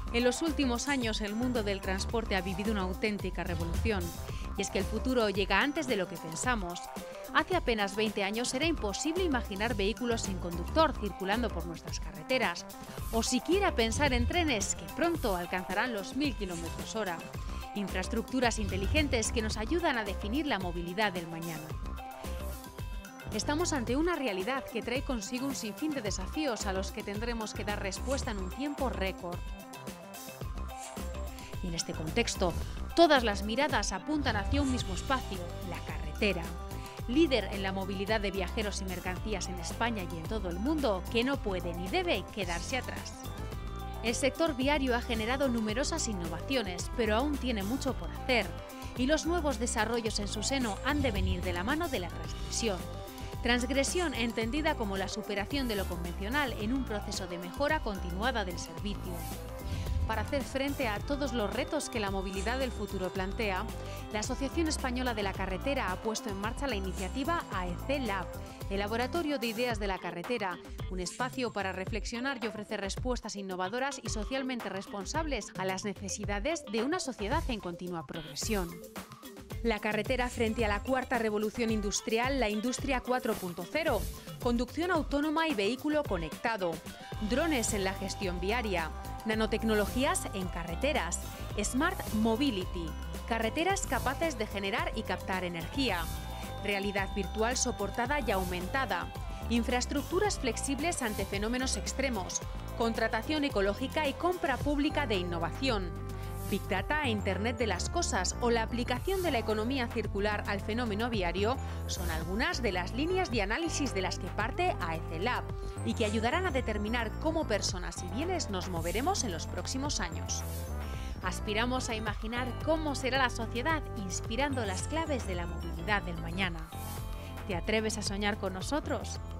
En los últimos años el mundo del transporte ha vivido una auténtica revolución. Y es que el futuro llega antes de lo que pensamos. Hace apenas 20 años era imposible imaginar vehículos sin conductor circulando por nuestras carreteras, o siquiera pensar en trenes que pronto alcanzarán los 1000 km/h. Infraestructuras inteligentes que nos ayudan a definir la movilidad del mañana. Estamos ante una realidad que trae consigo un sinfín de desafíos a los que tendremos que dar respuesta en un tiempo récord. Y en este contexto, todas las miradas apuntan hacia un mismo espacio, la carretera. Líder en la movilidad de viajeros y mercancías en España y en todo el mundo, que no puede ni debe quedarse atrás. El sector viario ha generado numerosas innovaciones, pero aún tiene mucho por hacer, y los nuevos desarrollos en su seno han de venir de la mano de la transgresión. Transgresión entendida como la superación de lo convencional en un proceso de mejora continuada del servicio. Para hacer frente a todos los retos que la movilidad del futuro plantea, la Asociación Española de la Carretera ha puesto en marcha la iniciativa AEC Lab, el Laboratorio de Ideas de la Carretera, un espacio para reflexionar y ofrecer respuestas innovadoras y socialmente responsables a las necesidades de una sociedad en continua progresión. La carretera frente a la cuarta revolución industrial, la Industria 4.0, conducción autónoma y vehículo conectado, drones en la gestión viaria, nanotecnologías en carreteras, Smart Mobility, carreteras capaces de generar y captar energía, realidad virtual soportada y aumentada, infraestructuras flexibles ante fenómenos extremos, contratación ecológica y compra pública de innovación, Big Data e Internet de las Cosas o la aplicación de la economía circular al fenómeno viario son algunas de las líneas de análisis de las que parte AEC Lab y que ayudarán a determinar cómo personas y bienes nos moveremos en los próximos años. Aspiramos a imaginar cómo será la sociedad inspirando las claves de la movilidad del mañana. ¿Te atreves a soñar con nosotros?